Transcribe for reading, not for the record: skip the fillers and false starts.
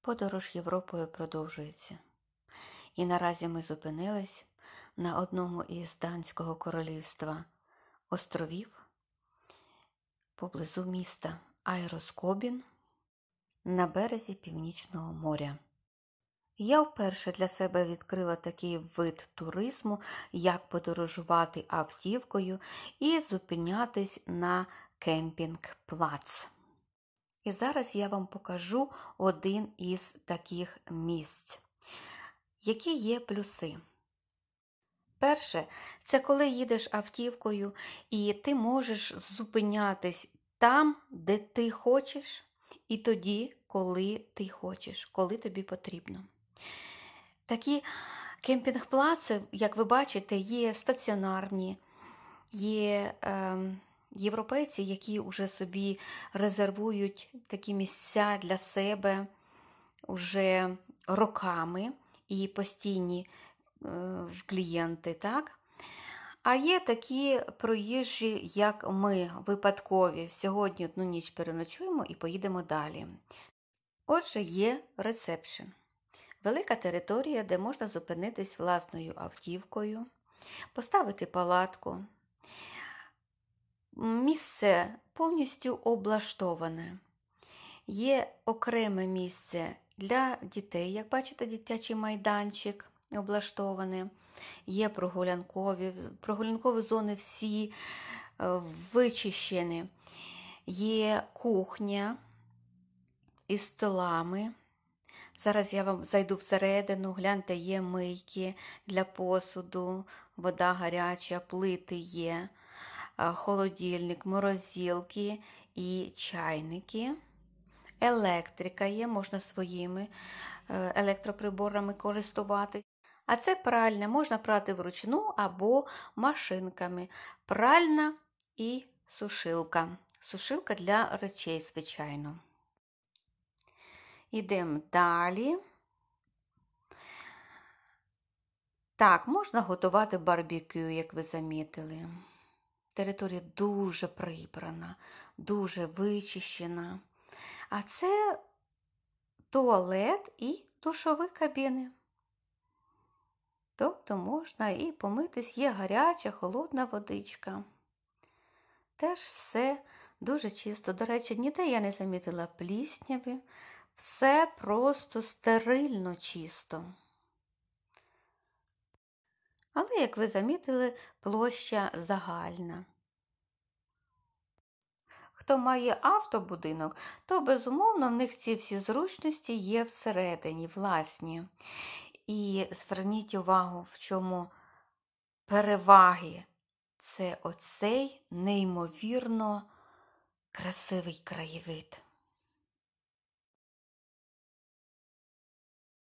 Подорож Європою продовжується. І наразі ми зупинились на одному із Данського королівства островів поблизу міста Айроскобін на березі Північного моря. Я вперше для себе відкрила такий вид туризму, як подорожувати автівкою і зупинятись на кемпінг-плац. І зараз я вам покажу один із таких місць. Які є плюси? Перше, це коли їдеш автівкою і ти можеш зупинятись там, де ти хочеш, і тоді, коли ти хочеш, коли тобі потрібно. Такі кемпінг-плаци, як ви бачите, є стаціонарні, є європейці, які вже собі резервують такі місця для себе вже роками і постійні клієнти, так? А є такі проїжджі, як ми, випадкові. Сьогодні одну ніч переночуємо і поїдемо далі. Отже, є ресепшн. Велика територія, де можна зупинитись власною автівкою, поставити палатку. Місце повністю облаштоване. Є окреме місце для дітей, як бачите, дитячий майданчик облаштований. Є прогулянкові зони всі вичищені. Є кухня із столами. Зараз я вам зайду всередину, гляньте, є мийки для посуду, вода гаряча, плити є, холодильник, морозилки і чайники. Електрика є, можна своїми електроприборами користуватися. А це пральня, можна прати вручну або машинками. Пральна і сушилка. Сушилка для речей, звичайно. Йдемо далі. Так, можна готувати барбекю, як ви замітили. Територія дуже прибрана, дуже вичищена. А це туалет і душові кабіни. Тобто можна і помитись, є гаряча, холодна водичка. Теж все дуже чисто. До речі, ніде я не замітила плісняви. Все просто стерильно чисто. Але, як ви замітили, площа загальна. Хто має автобудинок, то, безумовно, в них ці всі зручності є всередині, власні. І зверніть увагу, в чому переваги. Це оцей неймовірно красивий краєвид.